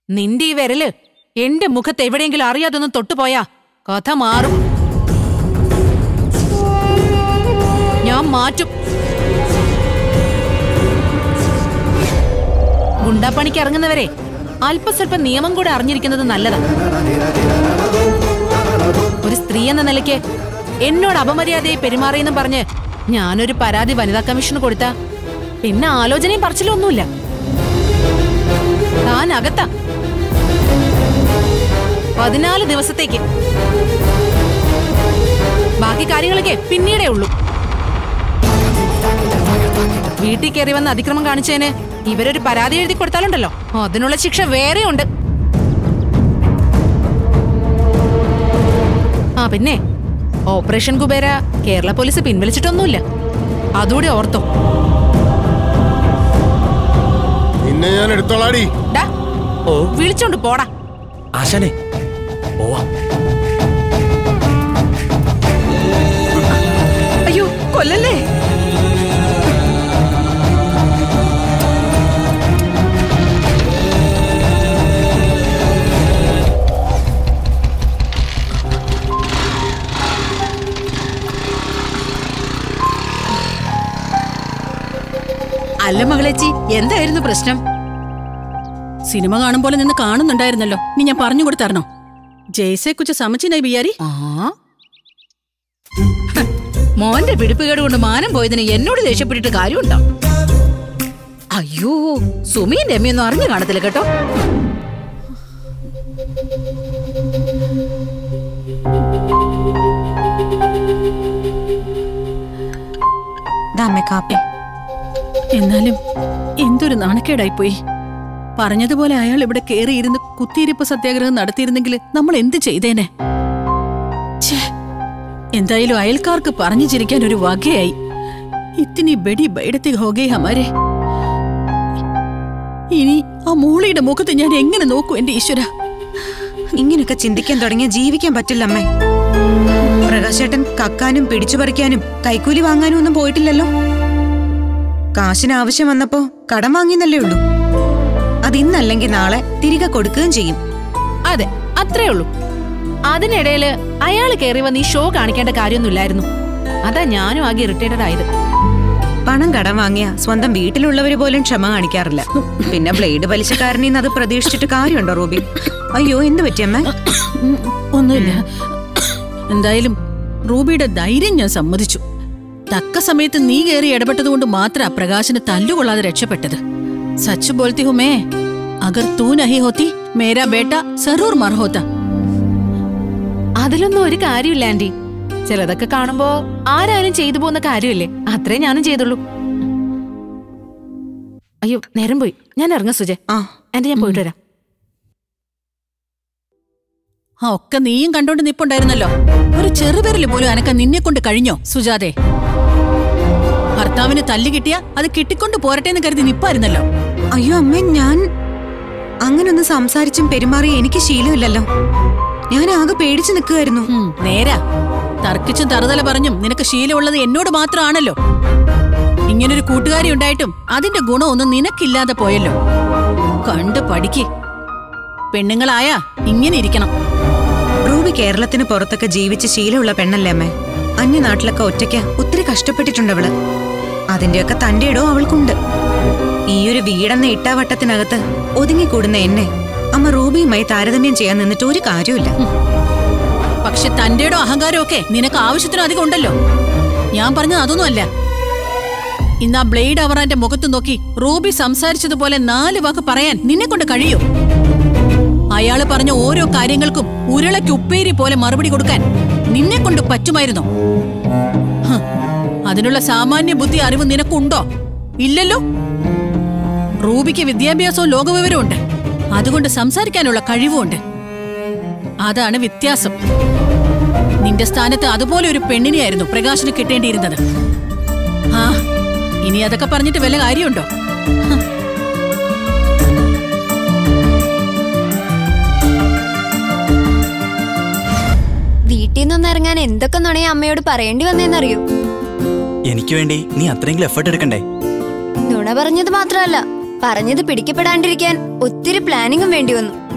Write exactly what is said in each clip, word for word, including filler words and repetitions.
നിന്റെ ഈ വിരല് എന്റെ മുഖത്ത് എവിടെയെങ്കിലും അറിയാതൊന്നും തൊട്ടുപോയാ കഥ മാറും. ഞാൻ മാറ്റും. ഗുണ്ടാപ്പണിക്ക് ഇറങ്ങുന്നവരെ അല്പസ്വല്പം നിയമം കൂടെ അറിഞ്ഞിരിക്കുന്നത് നല്ലതാണ്. ഒരു സ്ത്രീ എന്ന നിലയ്ക്ക് എന്നോട് അപമര്യാദയെ പെരുമാറിയെന്നും പറഞ്ഞ് ഞാനൊരു പരാതി വനിതാ കമ്മീഷന് കൊടുത്ത പിന്നെ ആലോചനയും പറച്ചിലൊന്നുമില്ല. താൻ അകത്താ പതിനാല് ദിവസത്തേക്ക്. ബാക്കി കാര്യങ്ങളൊക്കെ പിന്നീടേ ഉള്ളൂ. വീട്ടിൽ കയറി വന്ന് അതിക്രമം കാണിച്ചതിന് ഇവരൊരു പരാതി എഴുതി കൊടുത്താലുണ്ടല്ലോ അതിനുള്ള ശിക്ഷ വേറെയുണ്ട്. ആ പിന്നെ ഓപ്പറേഷൻ കുബേര കേരള പോലീസ് പിൻവലിച്ചിട്ടൊന്നുമില്ല. അതുകൂടെ ഓർത്തോ. നിന്നെ ഞാൻ എടുത്തോളാടി. വിളിച്ചോണ്ട് പോടാ. ആശാനെ അയ്യോ കൊല്ലല്ലേ. അല്ല മകളേച്ചി, എന്തായിരുന്നു പ്രശ്നം? സിനിമ കാണും പോലെ നിന്ന് കാണുന്നുണ്ടായിരുന്നല്ലോ. നീ ഞാൻ പറഞ്ഞു കൊടുത്തരണോ? ജയ്സെ കുച്ച് സമച്ചിനായി ബിയാരി. മോന്റെ പിടിപ്പുകേട് കൊണ്ട് മാനം പോയതിന് എന്നോട് ദേഷ്യപ്പെട്ടിട്ട് കാര്യമുണ്ടോ? അയ്യോ, സുമീന്റെ അമ്മയൊന്നും അറിഞ്ഞു കാണത്തില്ല കേട്ടോ. എന്നാലും എന്തൊരു നാണക്കേടായിപ്പോയി. പറഞ്ഞതുപോലെ അയാൾ ഇവിടെ കേറിയിരുന്ന് കുത്തിയിരിപ്പ് സത്യാഗ്രഹം നടത്തിയിരുന്നെങ്കിൽ നമ്മൾ എന്ത് ചെയ്തേനെ? എന്തായാലും അയൽക്കാർക്ക് പറഞ്ഞു ചിരിക്കാൻ ഒരു വകയായി. ഇത്തിനി ബെടി ബൈഡത്തി ഹോഗേ ഹമാരെ. ഇനി ആ മൂളിയുടെ മുഖത്ത് ഞാൻ എങ്ങനെ നോക്കൂ എന്റെ ഈശ്വര? ഇങ്ങനെയൊക്കെ ചിന്തിക്കാൻ തുടങ്ങിയ ജീവിക്കാൻ പറ്റില്ല അമ്മേ. പ്രകാശേട്ടൻ കക്കാനും പിടിച്ചു പറിക്കാനും കൈക്കൂലി വാങ്ങാനും ഒന്നും പോയിട്ടില്ലല്ലോ. കാശിന് ആവശ്യം വന്നപ്പോ കടം വാങ്ങിയെന്നല്ലേ ഉള്ളൂ. അതിന്നല്ലെങ്കിൽ നാളെ തിരികെ കൊടുക്കുകയും ചെയ്യും. അതെ, അത്രേ ഉള്ളൂ. അതിനിടയില് അയാള് കയറി വന്ന് ഈ ഷോ കാണിക്കേണ്ട കാര്യമൊന്നുമില്ലായിരുന്നു. അതാ ഞാനും ആകെ ഇറിറ്റേറ്റഡ് ആയത്. പണം കടം വാങ്ങിയ സ്വന്തം വീട്ടിലുള്ളവര് പോലും ക്ഷമ കാണിക്കാറില്ല. പിന്നെ ബ്ലേഡ് പലിശക്കാരനീന്ന് അത് പ്രതീക്ഷിച്ചിട്ട് കാര്യമുണ്ടോ റൂബി? അയ്യോ, എന്ത് പറ്റിയമ്മ? ഒന്നുമില്ല. എന്തായാലും റൂബിയുടെ ധൈര്യം ഞാൻ സമ്മതിച്ചു. തക്ക സമയത്ത് നീ കയറി ഇടപെട്ടതുകൊണ്ട് മാത്രം പ്രകാശന് തല്ലുകൊള്ളാതെ രക്ഷപ്പെട്ടത്. സച്ച് ബോൾത്തി ഹും മേ, അഗർ തൂ നഹി ഹോത്തി മേരാ ബേട്ട സറൂർ മർ ഹോത്ത. അതിലൊന്നും ഒരു കാര്യമില്ല ആന്റി. ചിലതൊക്കെ കാണുമ്പോ ആരായാലും ചെയ്തു പോകുന്ന കാര്യമില്ലേ, അത്രേ ഞാനും ചെയ്തുള്ളൂ. അയ്യോ, നേരം പോയി. ഞാൻ ഇറങ്ങാം സുജെ. ആന്റി, ഞാൻ പോയിട്ട് വരാം. ആ ഒക്കെ നീയും കണ്ടോണ്ട് നിപ്പുണ്ടായിരുന്നല്ലോ. ഒരു ചെറുപേരില് പോലും അനക്ക നിന്നെ കൊണ്ട് കഴിഞ്ഞോ സുജാതെ? ഭർത്താവിന് തല്ല് കിട്ടിയ അത് കിട്ടിക്കൊണ്ട് പോരട്ടെ എന്ന് കരുതി നിപ്പായിരുന്നല്ലോ. അയ്യോ അമ്മേ, ഞാൻ അങ്ങനൊന്നും സംസാരിച്ചും പെരുമാറി എനിക്ക് ശീലമില്ലല്ലോ. ഞാൻ ആകെ പേടിച്ചു നിൽക്കുമായിരുന്നു. നേരാ, തർക്കിച്ചും തറുതല പറഞ്ഞും നിനക്ക് ശീലമുള്ളത് എന്നോട് മാത്രമാണല്ലോ. ഇങ്ങനൊരു കൂട്ടുകാരി ഉണ്ടായിട്ടും അതിന്റെ ഗുണമൊന്നും നിനക്കില്ലാതെ പോയല്ലോ. കണ്ട് പഠിക്ക്. പെണ്ണുങ്ങളായാ ഇങ്ങനെ ഇരിക്കണം. റൂബി കേരളത്തിന് പുറത്തൊക്കെ ജീവിച്ച് ശീലമുള്ള പെണ്ണല്ലേ അമ്മേ. അന്യനാട്ടിലൊക്കെ ഒറ്റയ്ക്ക് ഒത്തിരി കഷ്ടപ്പെട്ടിട്ടുണ്ടവള്. അതിന്റെയൊക്കെ തന്റെ ഇടവും അവൾക്കുണ്ട്. ഈയൊരു വീടെന്ന ഇട്ടാവട്ടത്തിനകത്ത് ഒതുങ്ങിക്കൂടുന്ന എന്നെ അമ്മ റൂബിയുമായി താരതമ്യം ചെയ്യാൻ നിന്നിട്ട് ഒരു കാര്യമില്ല. പക്ഷെ തന്റെ ഇടോ അഹങ്കാരവും ഒക്കെ നിനക്ക് ആവശ്യത്തിനും അധികം ഉണ്ടല്ലോ. ഞാൻ പറഞ്ഞത് അതൊന്നും അല്ല. ഇന്ന് ആ ബ്ലേഡ് അവറാന്റെ മുഖത്ത് നോക്കി റൂബി സംസാരിച്ചതുപോലെ നാല് വാക്ക് പറയാൻ നിന്നെ കൊണ്ട് കഴിയോ? അയാള് പറഞ്ഞ ഓരോ കാര്യങ്ങൾക്കും ഉരുളയ്ക്ക് ഉപ്പേരി പോലെ മറുപടി കൊടുക്കാൻ നിന്നെ കൊണ്ട് പറ്റുമായിരുന്നോ? അതിനുള്ള സാമാന്യ ബുദ്ധി അറിവ് നിനക്കുണ്ടോ? ഇല്ലല്ലോ. റൂബിക്ക് വിദ്യാഭ്യാസവും ലോകവിവരവും ഉണ്ട്. അതുകൊണ്ട് സംസാരിക്കാനുള്ള കഴിവുമുണ്ട്. അതാണ് വ്യത്യാസം. നിന്റെ സ്ഥാനത്ത് അതുപോലെ ഒരു പെണ്ണിനെയായിരുന്നു പ്രകാശന് കിട്ടേണ്ടിയിരുന്നത്. ആ, ഇനി അതൊക്കെ പറഞ്ഞിട്ട് വല്ല കാര്യമുണ്ടോ? വീട്ടിൽ നിന്നൊന്നിറങ്ങാൻ എന്തൊക്കെ നുണയെ അമ്മയോട് പറയേണ്ടി വന്നേന്നറിയോ? എനിക്ക് വേണ്ടി നീ അത്രയെങ്കിലും എഫർട്ട് എടുക്കണ്ടേ? നുണ പറഞ്ഞത് മാത്രമല്ല, പറഞ്ഞത് പിടിക്കപ്പെടാണ്ടിരിക്കാൻ ഒത്തിരി പ്ലാനിങ്ങും വേണ്ടി വന്നു.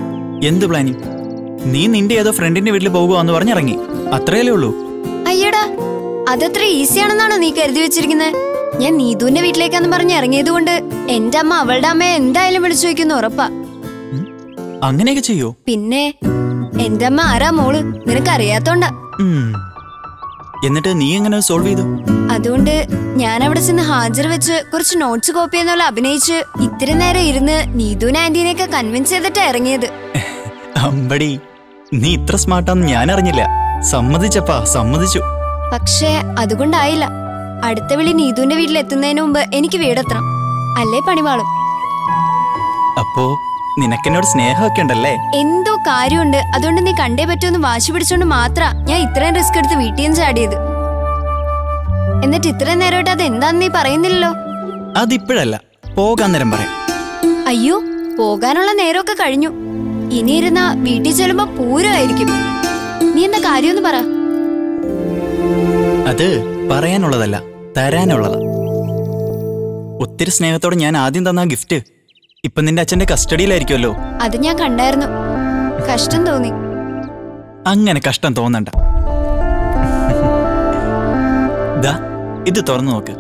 എന്ത് പ്ലാനിങ്? നീ നിന്റെ ഏതോ ഫ്രണ്ടിന്റെ വീട്ടിൽ പോകുവാന്ന് പറഞ്ഞിറങ്ങി, അത്രയല്ലേ ഉള്ളൂ. അയ്യടാ, അതത്ര ഈസിയാണെന്നാണോ നീ കരുതി വെച്ചിരിക്കുന്നത്? ഞാൻ നീതുവിന്റെ വീട്ടിലേക്കാന്ന് പറഞ്ഞ് ഇറങ്ങിയത് കൊണ്ട് എന്റെ അമ്മ അവളുടെ അമ്മയെ എന്തായാലും വിളിച്ചു വെക്കുന്നു ഉറപ്പാ. അങ്ങനെയൊക്കെ ചെയ്യോ? പിന്നെ എന്റെ അമ്മ ആരാ മോള് നിനക്കറിയാത്തോണ്ടാ. എന്നിട്ട് നീ എങ്ങനെ സോൾവ് ചെയ്തു? അതുകൊണ്ട് ഞാൻ അവിടെ ചെന്ന് ഹാജർ വെച്ച് കുറച്ച് നോട്ട്സ് കോപ്പി എന്നുള്ള അഭിനയിച്ച് ഇത്തിരി നേരം ഇരുന്ന് നീതുവിനെ ആന്റീനെയൊക്കെ കൺവിൻസ് ചെയ്തിട്ടാ ഇറങ്ങിയത്. അമ്പടി, നീ ഇത്ര സ്മാർട്ടാന്ന് ഞാൻ അറിഞ്ഞില്ല. സമ്മതിച്ചപ്പാ, സമ്മതിച്ചു. പക്ഷേ അതുകൊണ്ടായില്ല. അടുത്ത വിളി നീതുവിന്റെ വീട്ടിൽ എത്തുന്നതിന് മുമ്പ് എനിക്ക് വീടെത്തണം, അല്ലേ പണിവാളും. അപ്പോ നിനക്കെന്നോട് സ്നേഹമൊക്കെ ഉണ്ടല്ലേ? എന്തോ കാര്യമുണ്ട്. അതുകൊണ്ട് നീ കണ്ടേ പറ്റുമെന്ന് വാശി പിടിച്ചോണ്ട് മാത്ര ഞാൻ ഇത്രയും റിസ്ക് എടുത്ത് വീട്ടിൽ നിന്ന് ചാടിയത്. എന്നിട്ട് ഇത്രയും നേരമായിട്ട് അത് എന്താന്ന് നീ പറയുന്നില്ലല്ലോ. അതിപ്പോഴല്ല, പോകാൻ നേരം പറയാം. അയ്യോ, പോകാനുള്ള നേരമൊക്കെ കഴിഞ്ഞു. ഇനി ഇരുന്ന വീട്ടിൽ ചെല്ലുമ്പോ പൂരമായിരിക്കും. നീ എന്താ കാര്യമൊന്ന് പറ. അത് പറയാനുള്ളതല്ല, തരാനുള്ളതാ. ഒത്തിരി സ്നേഹത്തോടെ ഞാൻ ആദ്യം തന്ന ഗിഫ്റ്റ് ഇപ്പൊ നിന്റെ അച്ഛന്റെ കസ്റ്റഡിയിലായിരിക്കുമല്ലോ. അത് ഞാൻ കണ്ടായിരുന്നു. കഷ്ടം തോന്നി. അങ്ങനെ കഷ്ടം തോന്നണ്ട. ദാ ഇത് തുറന്നു നോക്ക്.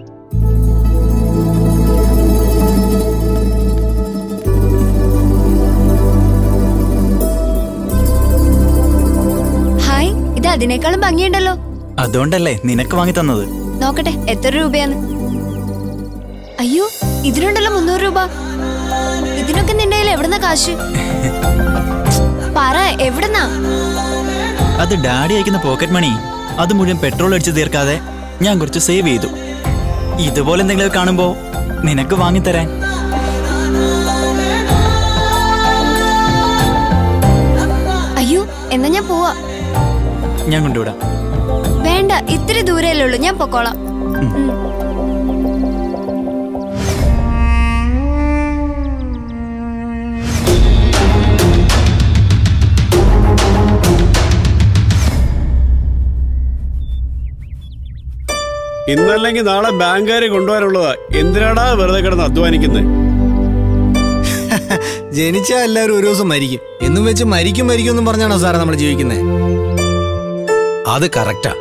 ഹായ്, ഇത് അതിനേക്കാളും ഭംഗിയുണ്ടല്ലോ. അതുകൊണ്ടല്ലേ നിനക്ക് വാങ്ങി തന്നത്. നോക്കട്ടെ എത്ര രൂപയാന്ന്. അയ്യോ, ഇതിനുണ്ടല്ലോ മുന്നൂറ് രൂപ. ഇതിനൊക്കെ നിന്റെ കയ്യിൽ എവിടുന്ന കാശ്? പറ, എവിടുന്നാ? അത് ഡാഡി അയക്കുന്ന പോക്കറ്റ് മണി. അത് മുഴുവൻ പെട്രോൾ അടിച്ച് തീർക്കാതെ ഞാൻ കുറച്ച് സേവ് ചെയ്തു. ഇതുപോലെ എന്തെങ്കിലും കാണുമ്പോ നിനക്ക് വാങ്ങിത്തരാൻ. അയ്യോ, എന്നാ ഞാൻ പോവാ. ഞാൻ കൊണ്ടുവിടാം. വേണ്ട, ഇത്തിരി ദൂരല്ലേ ഉള്ളൂ, ഞാൻ പൊക്കോളാം. ഇന്നല്ലെങ്കിൽ നാളെ ബാങ്കുകാരെ കൊണ്ടുവരാനുള്ളതാ. എന്തിനാടാ വെറുതെ കിടന്ന് അധ്വാനിക്കുന്നത്? ജനിച്ചാ എല്ലാവരും ഒരു ദിവസം മരിക്കും എന്നും വെച്ച് മരിക്കും മരിക്കും എന്നും പറഞ്ഞാണോ സാറേ നമ്മൾ ജീവിക്കുന്നത്? അത് കറക്റ്റാ.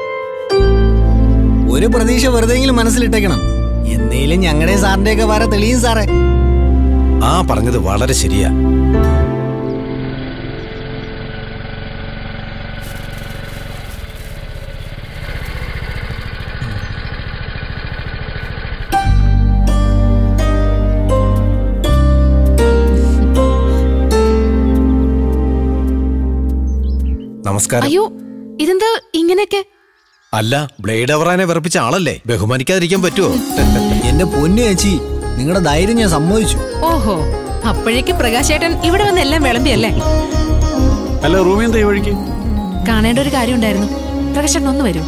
ഒരു പ്രതീക്ഷ വെറുതെങ്കിലും മനസ്സിലിട്ടേക്കണം. എന്നേലും ഞങ്ങളുടെ സാറിന്റെ ഒക്കെ വര തെളിയും സാറേ. ആ പറഞ്ഞത് വളരെ ശരിയാ. നമസ്കാരം. അയ്യോ, ഇതെന്താ ഇങ്ങനെയൊക്കെ? അല്ല, ബ്ലേഡ് അവറാനെ വിറപ്പിച്ച ആളല്ലേ, ബഹുമാനിക്കാതിരിക്കാൻ പറ്റുമോ? എന്റെ പൊന്നു ചേച്ചി, നിങ്ങളുടെ ധൈര്യം ഞാൻ സമ്മതിച്ചു. ഓഹോ, അപ്പോഴേക്ക് പ്രകാശേട്ടൻ ഇവിടെ വന്ന് എല്ലാം വിളമ്പിയല്ലേ? അല്ല റൂമി എന്താ ഈ വഴിക്ക്? കാണേണ്ട ഒരു കാര്യം ഉണ്ടായിരുന്നു. പ്രകാശേട്ടൻ ഒന്ന് വരൂ.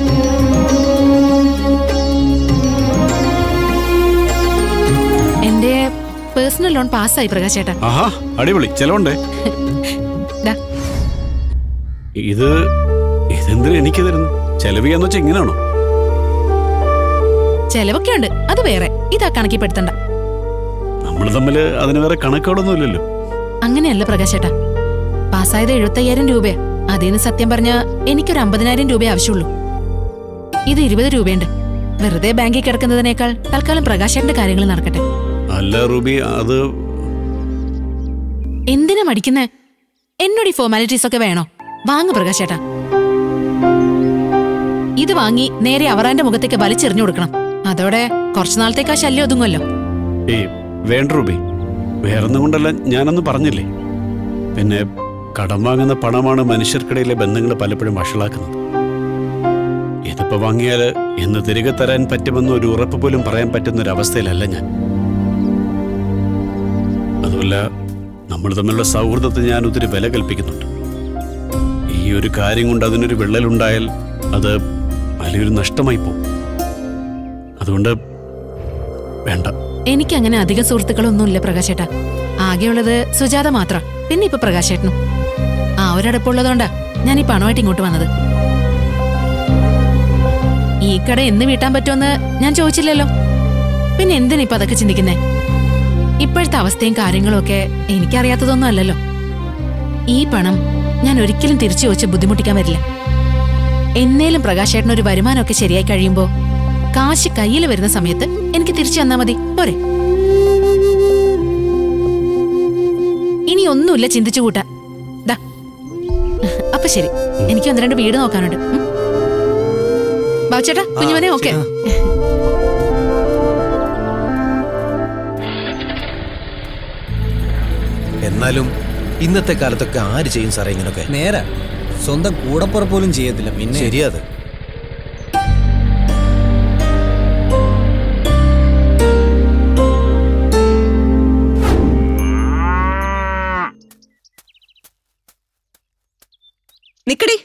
എന്റെ പേഴ്സണൽ ലോൺ പാസ്സായി പ്രകാശേട്ടൻ. ആഹാ, അടിപൊളി. ചെലവുണ്ടേ? ഇത് ഇതെന്തിനാ എനിക്ക് തരുന്നു? ചെലവിയാന്ന് വെച്ചാ ഇങ്ങനെയാണോ? ചെലവൊക്കെ ഉണ്ട്, അത് വേറെ. ഇതാ കണക്കിപ്പെടുത്തണ്ട. നമ്മൾ തമ്മില് അതിന് വേറെ കണക്കുകളൊന്നും ഇല്ലല്ലോ. അങ്ങനെയല്ല പ്രകാശേട്ടാ, പാസ്സായത് എഴുപത്തി അയ്യായിരം രൂപയാ. അതിന് സത്യം പറഞ്ഞ എനിക്കൊരു അമ്പതിനായിരം രൂപ ആവശ്യമുള്ളൂ. ഇത് ഇരുപത് രൂപയുണ്ട്. വെറുതെ ബാങ്കിൽ കിടക്കുന്നതിനേക്കാൾ തൽക്കാലം പ്രകാശേട്ടന്റെ കാര്യങ്ങൾ നടക്കട്ടെ. അല്ല റൂബി, അത് എന്തിനാ മടിക്കുന്നേ? എന്നോട് ഈ ഫോർമാലിറ്റീസ് ഒക്കെ വേണോ? വാങ്ങു പ്രകാശേട്ടാ. ഇത് വാങ്ങി നേരെ അവറാന്റെ മുഖത്തേക്ക് വലിച്ചെറിഞ്ഞു കൊടുക്കണം. അതോടെ കുറച്ചു നാളത്തേക്ക് ആ ശല്യം ഒതുങ്ങുമല്ലോ. ഏയ് വേണ്ട റൂബി, വേറൊന്നും കൊണ്ടല്ല, ഞാനൊന്നും പറഞ്ഞില്ലേ. പിന്നെ കടം വാങ്ങുന്ന പണമാണ് മനുഷ്യർക്കിടയിലെ ബന്ധങ്ങൾ പലപ്പോഴും വഷളാക്കുന്നത്. ഇതിപ്പോ വാങ്ങിയാല് എന്ന് തിരികെ തരാൻ പറ്റുമെന്ന് ഒരു ഉറപ്പ് പോലും പറയാൻ പറ്റുന്ന ഒരു അവസ്ഥയിലല്ല ഞാൻ. അതുമല്ല, നമ്മൾ തമ്മിലുള്ള സൗഹൃദത്തെ ഞാൻ ഒത്തിരി വില കൽപ്പിക്കുന്നുണ്ട്. ഈ ഒരു കാര്യം കൊണ്ട് അതിനൊരു വിള്ളലുണ്ടായാൽ അത് വലിയൊരു നഷ്ടമായി പോകും. അതുകൊണ്ട് വേണ്ട. എനിക്കങ്ങനെ അധികം സുഹൃത്തുക്കളൊന്നുമില്ല പ്രകാശേട്ടാ. ആകെയുള്ളത് സുജാത മാത്രം, പിന്നെ ഇപ്പൊ പ്രകാശേട്ടനും. ആ ഒരടപ്പുള്ളതുകൊണ്ടാ ഞാൻ ഈ പണമായിട്ട് ഇങ്ങോട്ട് വന്നത്. ഈ കട എന്ന് വീട്ടാൻ പറ്റുമെന്ന് ഞാൻ ചോദിച്ചില്ലല്ലോ. പിന്നെ എന്തിനാ ഇപ്പൊ അതൊക്കെ ചിന്തിക്കുന്നേ? ഇപ്പോഴത്തെ അവസ്ഥയും കാര്യങ്ങളും ഒക്കെ എനിക്കറിയാത്തതൊന്നും അല്ലല്ലോ. ഈ പണം ഞാൻ ഒരിക്കലും തിരിച്ചു ചോദിച്ച് ബുദ്ധിമുട്ടിക്കാൻ വരില്ല. എന്നേലും പ്രകാശേട്ടൻ ഒരു വരുമാനമൊക്കെ ശരിയായി കഴിയുമ്പോ കാശ് കയ്യിൽ വരുന്ന സമയത്ത് എനിക്ക് തിരിച്ചു തന്നാ മതി, പോരെ? ഇനി ഒന്നുമില്ല ചിന്തിച്ചു കൂട്ടാൻ. ദാ അപ്പൊ ശരി, എനിക്ക് ഒന്ന് രണ്ട് വീട് നോക്കാനുണ്ട്. ബാബുച്ചേട്ടാ, കുഞ്ഞുമനെ ഓക്കെ. എന്നാലും ഇന്നത്തെ കാലത്തൊക്കെ ആര് ചെയ്യും സാറേ ഇങ്ങനൊക്കെ? നേരെ സ്വന്തം കൂടപ്പുറ പോലും ചെയ്യത്തില്ല. പിന്നെ ശരിയാത്. നിക്കടി.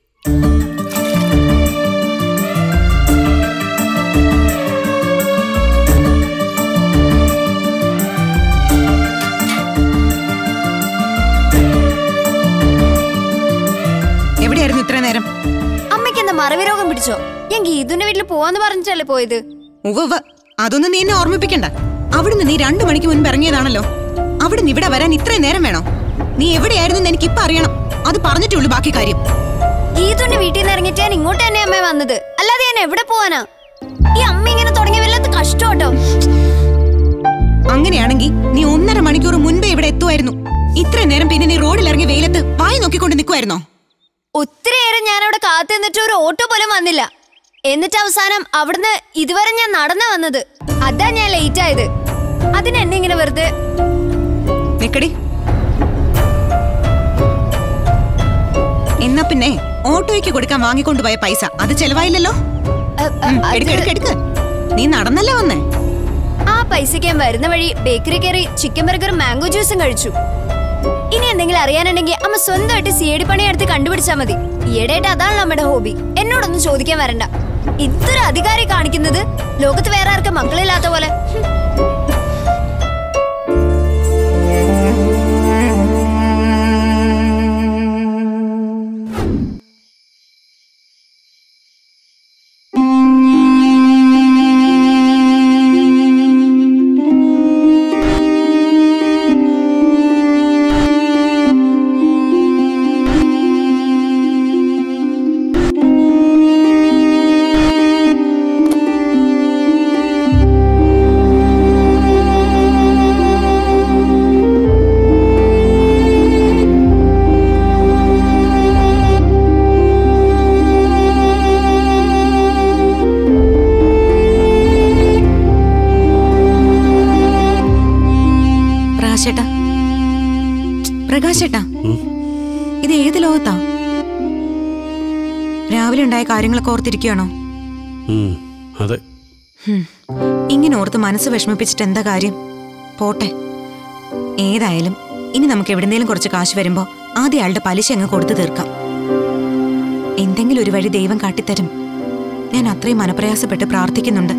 എവിടെയായിരുന്നു ഇത്ര നേരം? അമ്മയ്ക്ക് എന്താ മറവി രോഗം പിടിച്ചോ? ഞാൻ ഗീതുവിന്റെ വീട്ടിൽ പോവാന്ന് പറഞ്ഞിട്ടല്ലേ പോയത്? ഉവ്വ്, അതൊന്നും നീ എന്നെ ഓർമ്മിപ്പിക്കണ്ട. അവിടുന്ന് നീ രണ്ടു മണിക്ക് മുൻപ് ഇറങ്ങിയതാണല്ലോ. അവിടുന്ന് ഇവിടെ വരാൻ ഇത്രയും നേരം വേണോ? നീ എവിടെയായിരുന്നു എനിക്ക് ഇപ്പൊ അറിയണം. അത് പറഞ്ഞിട്ടുള്ളൂ ബാക്കി കാര്യം. ഗീതുവിന്റെ വീട്ടിൽ നിന്ന് ഇറങ്ങിയിട്ട് ഞാൻ ഇങ്ങോട്ട് തന്നെ അമ്മ വന്നത്, അല്ലാതെ ഞാൻ എവിടെ പോവാനാ? ഈ അമ്മ ഇങ്ങനെ തുടങ്ങിയ വല്ലാത്ത കഷ്ടോട്ടോ. അങ്ങനെയാണെങ്കിൽ നീ ഒന്നര മണിക്കൂർ മുൻപേ ഇവിടെ എത്തുമായിരുന്നു. ഇത്രയും നേരം പിന്നെ നീ റോഡിൽ ഇറങ്ങി വെയിലത്ത് വായി നോക്കിക്കൊണ്ട് നിൽക്കുമായിരുന്നോ? ഒത്തിരിയേറെ ഞാൻ അവിടെ കാത്തു നിന്നിട്ട് ഒരു ഓട്ടോ പോലും വന്നില്ല. എന്നിട്ട് അവസാനം അവിടുന്ന് ഇതുവരെ ഞാൻ നടന്നു വന്നത്. അതാ ഞാൻ ലേറ്റ് ആയത്. അതിനെന്നെ ഇങ്ങനെ വെറുതെ. നിക്കടി. എന്നാ പിന്നെ ഓട്ടോയ്ക്ക് കൊടുക്കാൻ വാങ്ങിക്കൊണ്ടുപോയ പൈസ അത് ചെലവായില്ലല്ലോ. നീ നടന്നല്ലേ വന്നേ? ആ പൈസക്ക് ഞാൻ വരുന്ന വഴി ബേക്കറി കയറി ചിക്കൻ ബർഗറും മാംഗോ ജ്യൂസും കഴിച്ചു. ഇനി എന്തെങ്കിലും അറിയാനുണ്ടെങ്കിൽ അമ്മ സ്വന്തമായിട്ട് സി ഡി പണി എടുത്ത് കണ്ടുപിടിച്ചാൽ മതി. ഈയിടെയായിട്ട് അതാണല്ലോ നമ്മുടെ ഹോബി. എന്നോടൊന്നും ചോദിക്കാൻ വരണ്ട. ഇതൊരു അധികാരി കാണിക്കുന്നത് ലോകത്ത് വേറെ ആർക്കും മക്കളില്ലാത്ത പോലെ. പ്രകാശേട്ടാ, ഇത് ഏത് ലോകത്താ? രാവിലെ ഉണ്ടായ കാര്യങ്ങളൊക്കെ ഓർത്തിരിക്കുകയാണോ? അതെ. ഇങ്ങനെ ഓർത്ത് മനസ്സ് വിഷമിപ്പിച്ചിട്ട് എന്താ കാര്യം? പോട്ടെ. ഏതായാലും ഇനി നമുക്ക് എവിടെന്നേലും കുറച്ച് കാശ് വരുമ്പോ ആദ്യം അയാളുടെ പലിശ അങ്ങ് കൊടുത്തു തീർക്കാം. എന്തെങ്കിലും ഒരു വഴി ദൈവം കാട്ടിത്തരും. ഞാൻ അത്രയും മനപ്രയാസപ്പെട്ട് പ്രാർത്ഥിക്കുന്നുണ്ട്.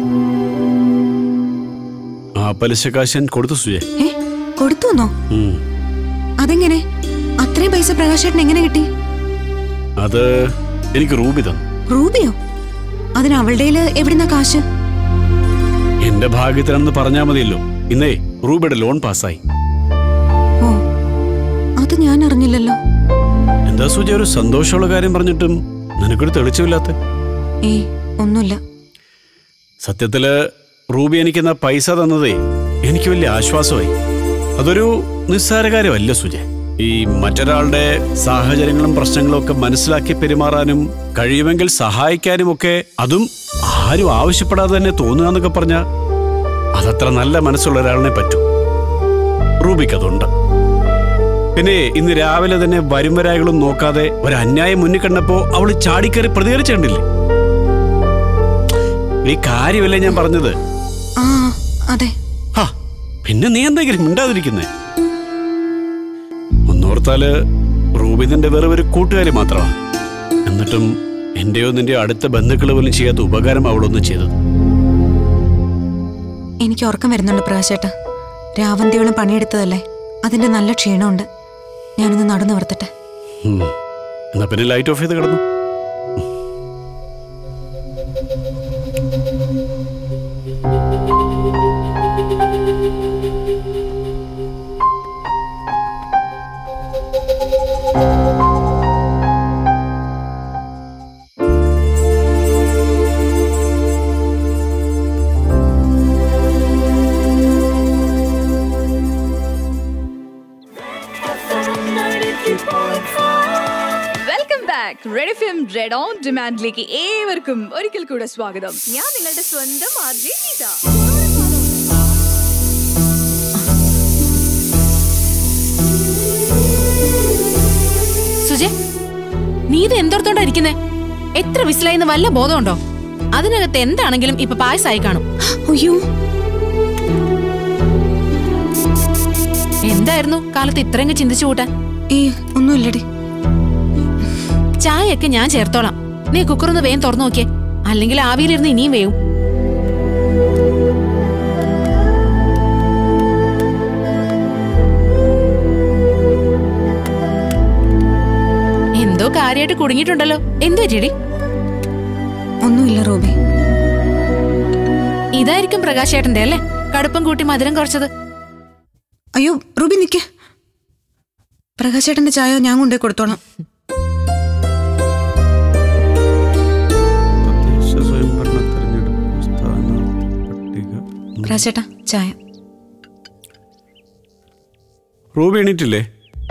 ആ പലിശ കാശ് കൊടുത്തു സുജേ. ഏ കൊടുത്തുന്നോ? അതെങ്ങനെ? അത്രയും പൈസ പ്രകാശേട്ടൻ എങ്ങനെ കിട്ടി? അത് എനിക്ക് റൂബി തന്നു. റൂബിയോ? അതിന് അവളുടെ എവിടുന്ന കാശ്? എന്റെ ഭാഗ്യത്തിനെന്ന് പറഞ്ഞാ മതിയല്ലോ. ഇന്നേ റൂബിയുടെ ലോൺ പാസ്സായി. ഓ, അത് ഞാൻ അറിഞ്ഞില്ലല്ലോ. എന്താ സൂചി ഒരു സന്തോഷമുള്ള കാര്യം പറഞ്ഞിട്ടും നിനക്കൊരു തെളിച്ചില്ലാത്ത? ഏ ഒന്നുമില്ല. സത്യത്തില് റൂബി എനിക്കെന്ന പൈസ തന്നതേ എനിക്ക് വലിയ ആശ്വാസമായി. അതൊരു നിസ്സാര കാര്യമല്ല സുജ. ഈ മറ്റൊരാളുടെ സാഹചര്യങ്ങളും പ്രശ്നങ്ങളും ഒക്കെ മനസ്സിലാക്കി പെരുമാറാനും കഴിയുമെങ്കിൽ സഹായിക്കാനും ഒക്കെ, അതും ആരും ആവശ്യപ്പെടാതെ തന്നെ തോന്നുക എന്നൊക്കെ പറഞ്ഞ അതത്ര നല്ല മനസ്സുള്ള ഒരാളിനെ പറ്റൂ. റൂബിക്ക് അതുണ്ട്. പിന്നെ ഇന്ന് രാവിലെ തന്നെ വരും വരായികളും നോക്കാതെ ഒരു അന്യായം മുന്നിൽ കണ്ടപ്പോ അവള് ചാടിക്കറി പ്രതികരിച്ചിട്ടില്ലേ? ഈ കാര്യമല്ലേ ഞാൻ പറഞ്ഞത്? അതെ. പിന്നെ നീ എന്തെങ്കിലും മിണ്ടാതിരിക്കുന്നേ? ഒന്നോർത്താല് റൂബി നിന്റെ വേറെ ഒരു കൂട്ടുകാരി മാത്രമാണ്. എന്നിട്ടും എന്റെയോ നിന്റെ അടുത്ത ബന്ധുക്കൾ പോലും ചെയ്യാത്ത ഉപകാരം അവളൊന്നും ചെയ്തത്. എനിക്ക് ഉറക്കം വരുന്നുണ്ട് പ്രകാശേട്ടാ. രാവന്തിയോളം പണിയെടുത്തതല്ലേ, അതിന്റെ നല്ല ക്ഷീണമുണ്ട്. ഞാനൊന്ന് നടന്നു വർത്തട്ടെ. എന്നാ പിന്നെ ലൈറ്റ് ഓഫ് ചെയ്ത് കിടന്നു. Back red F M red on ഡിമാൻഡിലേക്ക് ഏവർക്കും ഒരിക്കൽ കൂടെ സ്വാഗതം. ഞാൻ നിങ്ങളുടെ സ്വന്തം ആർജെ നീത. സുജെ, നീ ഇത് എന്തോർത്തോണ്ടാ ഇരിക്കുന്നേ? എത്ര വിസിലായിന്ന് വല്ല ബോധമുണ്ടോ? അതിനകത്ത് എന്താണെങ്കിലും ഇപ്പൊ പായസായി കാണും. അയ്യോ, എന്തായിരുന്നു കാലത്ത് ഇത്രയും ചിന്തിച്ചു കൂട്ടാൻ? ഏ ഒന്നുമില്ലടി. ചായയൊക്കെ ഞാൻ ചേർത്തോളാം. നീ കുക്കറൊന്ന് വേഗം തുറന്നു നോക്കിയേ, അല്ലെങ്കിൽ ആവിയിലിരുന്ന് ഇനിയും വേവും. എന്തോ കാര്യമായിട്ട് കുടുങ്ങിയിട്ടുണ്ടല്ലോ. എന്തോ ചെടി? ഒന്നുമില്ല റൂബി. ഇതായിരിക്കും പ്രകാശേട്ടന്റെ അല്ലേ കടുപ്പം കൂട്ടി മധുരം കുറച്ചത്? അയ്യോ റൂബി നിക്ക്. പ്രകാശേട്ടന്റെ ചായ ഞാൻ കൊണ്ടേ കൊടുത്തോളാം. പ്രകാശേട്ടാ ചായ. റൂബി എണീറ്റില്ലേ?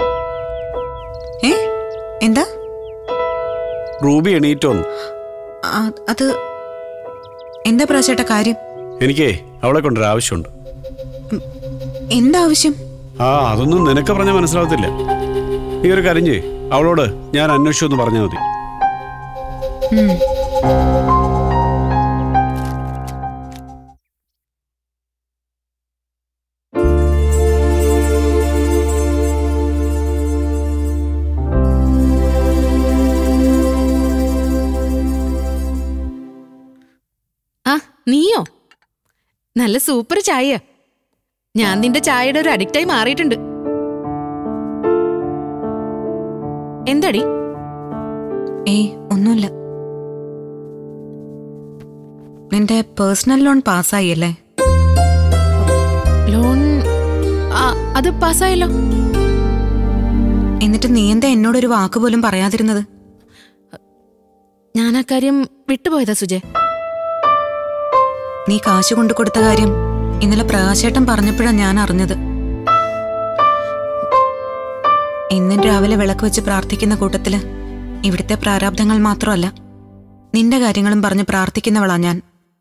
ഏ എന്താ? റൂബി എണീറ്റോന്ന്? അത് എന്താ പ്രകാശേട്ടാ കാര്യം? എനിക്കേ അവളെ കൊണ്ടൊരു ആവശ്യമുണ്ട്. എന്താ ആവശ്യം? ആ അതൊന്നും നിനക്ക് പറഞ്ഞാൽ മനസ്സിലാവത്തില്ല. നീ ഒരു കാര്യം ചെയ്യ്, അവളോട് ഞാൻ അന്വേഷിച്ചു എന്ന് പറഞ്ഞാൽ മതി. ആ നീയോ? നല്ല സൂപ്പർ ചായ. ഞാൻ നിന്റെ ചായയുടെ ഒരു അഡിക്റ്റായി മാറിയിട്ടുണ്ട്. എന്താടി? ഏയ് ഒന്നുമില്ല. നിന്റെ പേഴ്സണൽ ലോൺ പാസ്സായില്ലേ? ലോൺ അത് പാസ്സായല്ലോ. എന്നിട്ട് നീ എന്താ എന്നോടൊരു വാക്ക് പോലും പറയാതിരുന്നത്? ഞാൻ ആ കാര്യം വിട്ടുപോയതാ സുജയ്. നീ കാശ് കൊണ്ടു കൊടുത്ത കാര്യം ഇന്നലെ പ്രകാശേട്ടൻ പറഞ്ഞപ്പോഴാണ് ഞാൻ അറിഞ്ഞത്. ഇന്നും രാവിലെ വിളക്ക് വെച്ച് പ്രാർത്ഥിക്കുന്ന കൂട്ടത്തില് ഇവിടുത്തെ പ്രാരാബ്ദങ്ങൾ മാത്രമല്ല നിന്റെ കാര്യങ്ങളും പറഞ്ഞ് പ്രാർത്ഥിക്കുന്നവളാ ഞാൻ.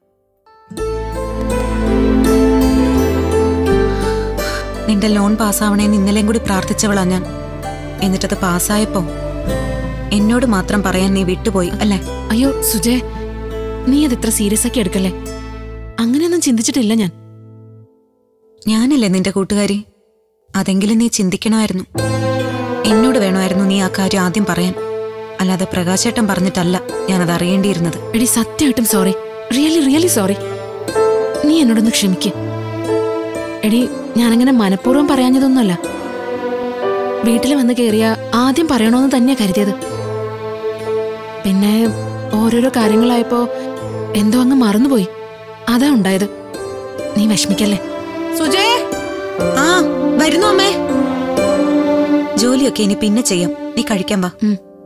നിന്റെ ലോൺ പാസ്സാവണേന്ന് ഇന്നലെയും കൂടി പ്രാർത്ഥിച്ചവളാ ഞാൻ. എന്നിട്ടത് പാസ്സായപ്പോ എന്നോട് മാത്രം പറയാൻ നീ വിട്ടുപോയി അല്ലേ? അയ്യോ സുജയ്, നീ അത് ഇത്ര സീരിയസ് ആക്കി എടുക്കല്ലേ. അങ്ങനെയൊന്നും ചിന്തിച്ചിട്ടില്ല ഞാൻ. ഞാനല്ലേ നിന്റെ കൂട്ടുകാരി? അതെങ്കിലും നീ ചിന്തിക്കണമായിരുന്നു. എന്നോട് വേണമായിരുന്നു നീ ആ കാര്യം ആദ്യം പറയാൻ. അല്ലാതെ പ്രകാശേട്ടൻ പറഞ്ഞിട്ടല്ല ഞാനത് അറിയേണ്ടിയിരുന്നത്. എടി സത്യമായിട്ടും സോറി, റിയലി റിയലി സോറി. നീ എന്നോടൊന്ന് ക്ഷമിക്ക്. എടി ഞാനങ്ങനെ മനഃപൂർവ്വം പറയാഞ്ഞതൊന്നുമല്ല. വീട്ടിൽ വന്ന് കയറിയ ആദ്യം പറയണോന്ന് തന്നെയാ കരുതിയത്. പിന്നെ ഓരോരോ കാര്യങ്ങളായപ്പോ എന്തോ അങ്ങ് മറന്നുപോയി. അതാ ഉണ്ടായത്. നീ വിഷമിക്കല്ലേ. സുജേ, ആ വരുന്നു അമ്മേ. ജോലിയൊക്കെ ഇനി പിന്നെ ചെയ്യാം. നീ കഴിക്കാൻ വാ.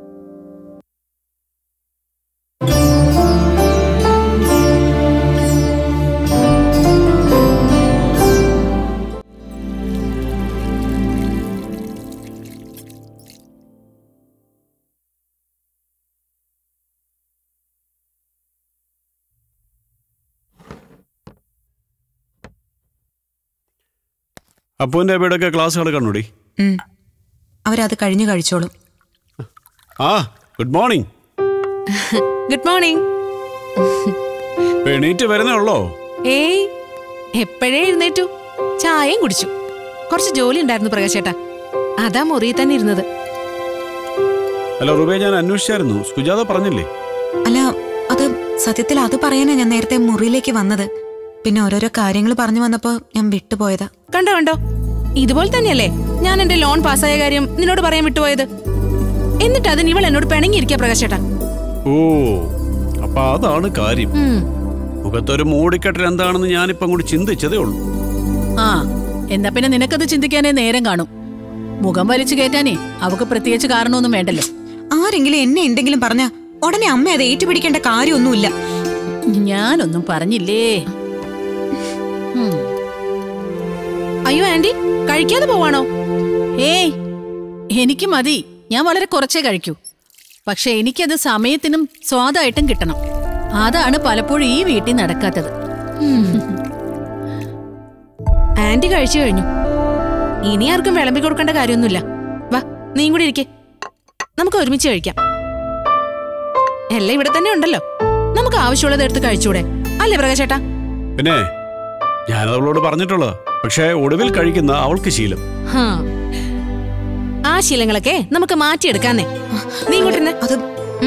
അപ്പൂന്റെ അബിയുടെയൊക്കെ ക്ലാസ്സുകൾ കണ്ണൂടി. അവരത് കഴിഞ്ഞു കഴിച്ചോളും. ആ ഗുഡ് മോർണിംഗ്. Good morning. എണീറ്റ് വരുന്നേ ഉള്ളോ? ഏയ് എപ്പോഴേ എഴുന്നേറ്റു. ചായയും കുടിച്ചു. കുറച്ച് ജോലി ഉണ്ടായിരുന്നു പ്രകാശേട്ടാ, അതാ മുറിയിൽ തന്നെ ഇരുന്നത്. അല്ല റുബേ, ഞാൻ അന്വേഷിച്ചായിരുന്നു. സുജാത പറഞ്ഞില്ലേ? അല്ല അത് സത്യത്തിൽ അത് പറയാനാ ഞാൻ നേരത്തെ മുറിയിലേക്ക് വന്നത്. പിന്നെ ഓരോരോ കാര്യങ്ങൾ പറഞ്ഞു വന്നപ്പോ ഞാൻ വിട്ടുപോയതാ. കണ്ടോ കണ്ടോ, ഇതുപോലെ തന്നെയല്ലേ ഞാൻ എന്റെ ലോൺ പാസ്സായ കാര്യം നിന്നോട് പറയാൻ വിട്ടുപോയത്. എന്നിട്ട് അതിന് ഇവൾ എന്നോട് പിണങ്ങിയിരിക്കുക പ്രകാശേട്ടാ. ഓ അപ്പൊ അതാണ് കാര്യം. മുഖത്തൊരു മൂടിക്കെട്ടൽ എന്താണെന്ന് ഞാനിപ്പം കൂടി ചിന്തിച്ചതേ ഉള്ളൂ. ആ എന്നാ പിന്നെ നിനക്കത് ചിന്തിക്കാനേ നേരം കാണും. മുഖം വലിച്ചു കയറ്റാനേ അവക്ക് പ്രത്യേകിച്ച് കാരണമൊന്നും വേണ്ടല്ലോ. ആരെങ്കിലും എന്നെ എന്തെങ്കിലും പറഞ്ഞ ഉടനെ അമ്മ അത് ഏറ്റുപിടിക്കേണ്ട കാര്യമൊന്നുമില്ല. ഞാനൊന്നും പറഞ്ഞില്ലേ. അയ്യോ ആന്റി, കഴിക്കാതെ പോവാണോ? ഏയ് എനിക്ക് മതി, ഞാൻ വളരെ കുറച്ചേ കഴിക്കൂ. പക്ഷെ എനിക്കത് സമയത്തിനും സ്വാദായിട്ടും കിട്ടണം. അതാണ് പലപ്പോഴും ഈ വീട്ടിൽ നടക്കാത്തത്. ആന്റി കഴിച്ചു കഴിഞ്ഞു. ഇനി ആർക്കും വിളമ്പി കൊടുക്കേണ്ട കാര്യമൊന്നുമില്ല. വാ, നീയും കൂടി ഇരിക്കെ, നമുക്ക് ഒരുമിച്ച് കഴിക്കാം. എല്ലാം ഇവിടെ തന്നെ ഉണ്ടല്ലോ, നമുക്ക് ആവശ്യമുള്ളത് എടുത്ത് കഴിച്ചൂടെ? അല്ലേ പ്രകാശേട്ടാ? പിന്നെ ഞാനത് അവളോട് പറഞ്ഞിട്ടുള്ളതാ. പക്ഷേ ഒടുവിൽ കഴിക്കുന്ന അവൾക്ക് ശീലം. ആ ശീലങ്ങളൊക്കെ നമുക്ക് മാറ്റിയെടുക്കാന്നേ. നീ ഇങ്ങോട്ട് അത്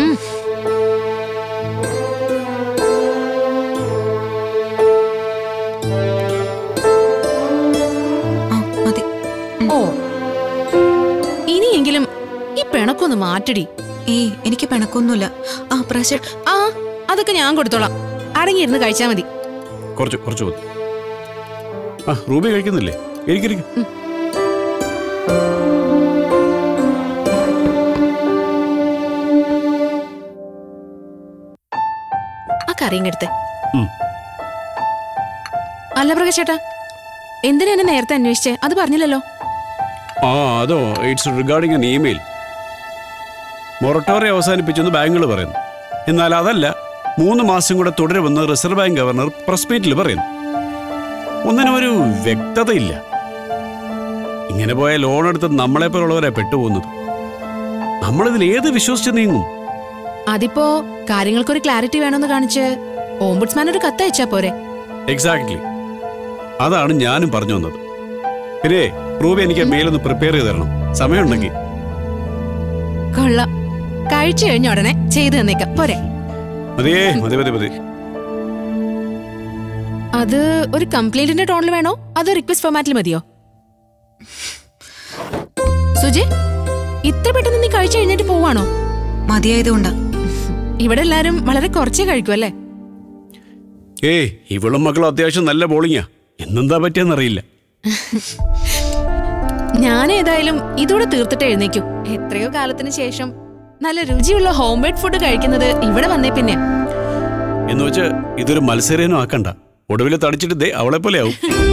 ഓ ഇനിയെങ്കിലും ഈ പിണക്കൊന്ന് മാറ്റടി. ഏയ് എനിക്ക് പിണക്കൊന്നുമില്ല. ആ പ്രശ ആ അതൊക്കെ ഞാൻ കൊടുത്തോളാം. അടങ്ങിയിരുന്ന് കഴിച്ചാ മതി. കുറച്ച് കുറച്ച് മതി. ആ റൂബി കഴിക്കുന്നില്ലേ? ഇരിക്കും. ആ കറിയും എടുത്തേ. അല്ല പ്രകാശേട്ടാ, എന്തിനാ എന്നെ നേരത്തെ അന്വേഷിച്ചേ? അത് പറഞ്ഞില്ലല്ലോ. ആ അതോ, it's regarding an email. Moratorium അവസാനിപ്പിച്ചെന്ന് ബാങ്കുകൾ പറയുന്നു. എന്നാൽ അതല്ല, മൂന്ന് മാസം കൂടെ തുടരുമെന്ന് റിസർവ് ബാങ്ക് ഗവർണർ പ്രസ് മീറ്റിൽ പറയുന്നു. ഒന്നിനും ഒരു വ്യക്തതയില്ല. ഇങ്ങനെ പോയ ലോൺ എടുത്ത് നമ്മളെപ്പോലുള്ളവരെ പെട്ടുപോകുന്നത്. നമ്മളിതിൽ ഏത് വിശ്വസിച്ച് നീങ്ങും? അതിപ്പോ കാര്യങ്ങൾക്കൊരു ക്ലാരിറ്റി വേണമെന്ന് കാണിച്ച് ഓംബുഡ്സ്മാൻ ഒരു കത്തയച്ചാ പോരെ? എക്സാക്ട്ലി, അതാണ് ഞാനും പറഞ്ഞു വന്നത്. പിന്നെ റൂബി എനിക്ക് മെയിലൊന്ന് പ്രിപ്പയർ ചെയ്ത് തരണം, സമയമുണ്ടെങ്കിൽ. കൊള്ളാം, കഴിച്ചു കഴിഞ്ഞ ഉടനെ ചെയ്തു തന്നേക്കാം പോരെ? മതിയേ, മതി മതി മതി. അത് ഒരു കംപ്ലൈന്റിന്റെ ടോണിൽ വേണോ അതോ റിക്വസ്റ്റ് ഫോർമാറ്റിൽ മതിയോ? സുജി, ഇത്ര പെട്ടെന്ന് നീ കഴിച്ചു കഴിഞ്ഞിട്ട് പോവാണോ? മതിയായതുകൊണ്ടാ. ഇവിടെ എല്ലാരും വളരെ കുറച്ചേ കഴിക്കൂ അല്ലേ? ഏയ്, ഇവളും മക്കളും അത്യാവശ്യം നല്ല ബോളിങ്ങാ. എന്നെന്താ പറ്റിയെന്നറിയില്ല. ഞാൻ ഏതായാലും ഇതോടെ തീർത്തിട്ട് എഴുന്നേക്കൂ. എത്രയോ കാലത്തിന് ശേഷം നല്ല രുചിയുള്ള ഹോം മെയ്ഡ് ഫുഡ് കഴിക്കുന്നത് ഇവിടെ വന്നേ പിന്നെ. എന്ന് വെച്ച് ഇതൊരു മത്സരനും ആക്കണ്ട. ഒടുവിൽ തടിച്ചിട്ട് ദേ അവളെ പോലെ ആവും.